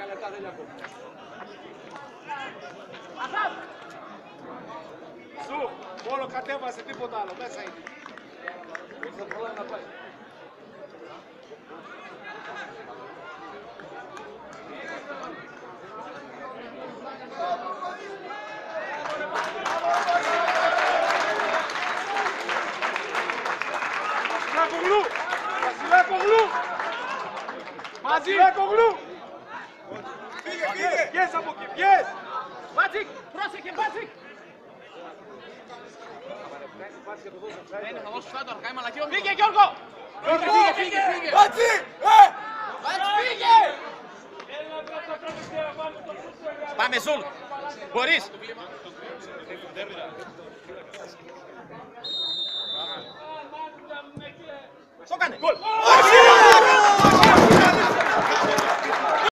λεπτά δεν ακούω. Σου, μόνο κατέβασε, τίποτα άλλο, μέσα είναι. Θα προλάβει να πάει. Βασιλάκογλου! Βασιλάκογλου! Βασιλάκογλου! Φύγε! Βγες από εκεί, βγες! Μπάτσικ! Πρόσεχε, Μπάτσικ! Ναι, θα δώσω σάντο, αργά η μαλακή. Φύγε, Γιώργο! Φύγε! Μπάτσι! Μπάτσικ, φύγε! Πάμε, Ζουλ! Μπορείς! Στο κάνε! Γκολ!